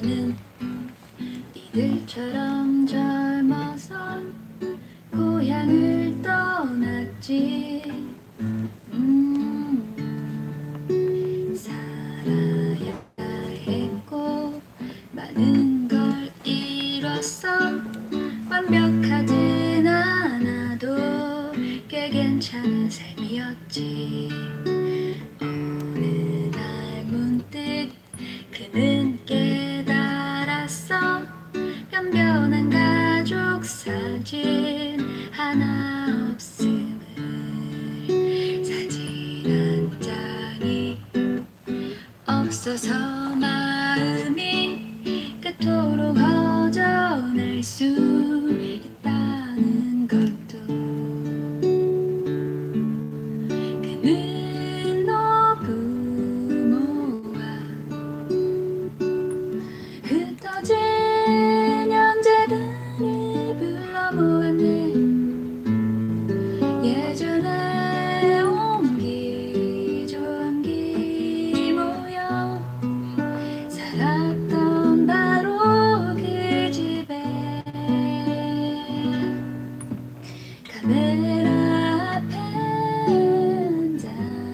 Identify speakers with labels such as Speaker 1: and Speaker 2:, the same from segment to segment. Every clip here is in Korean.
Speaker 1: 나는 이들처럼 젊어서 고향을 떠났지. 살아야 했고 많은 걸 잃었어. 완벽하진 않아도 꽤 괜찮은 삶이었지. 어느 날 문득 그는 깨달았어. 변변한 가족 사진 하나 없음을. 사진 한 장이 없어서 마음이 그토록 허전할 수 있다는 것도. 그는 노부모와 흩어진 형제들을 불러 모았네. 예전에 옹기 종기 모여 살았던 바로 그 집에 카메라 앞에 앉아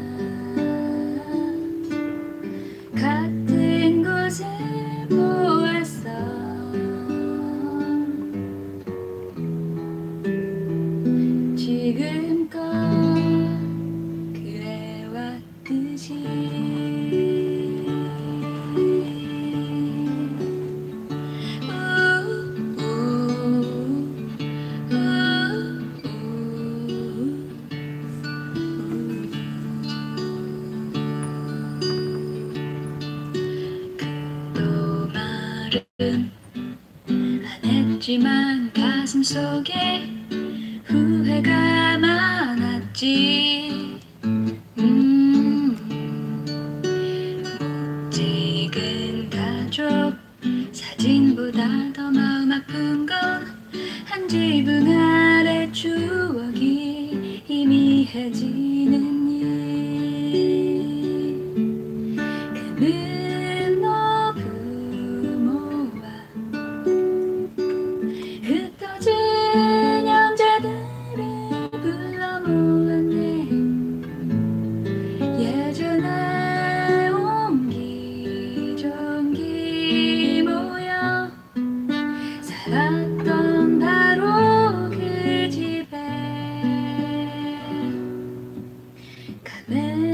Speaker 1: 같은 곳을 보았어. 지금껏 그래왔듯이. 그도 말은 안 했지만 가슴 속에 후회가 많았지. 찍은 가족 사진보다 더 마음 아픈 건 한 지붕 아래 추억이 희미해지는 일. 그는 노부모와 흩어진 형제들을 불러 모았네. 예전에 옹기종기 모여 살았던 바로 그 집에 카메라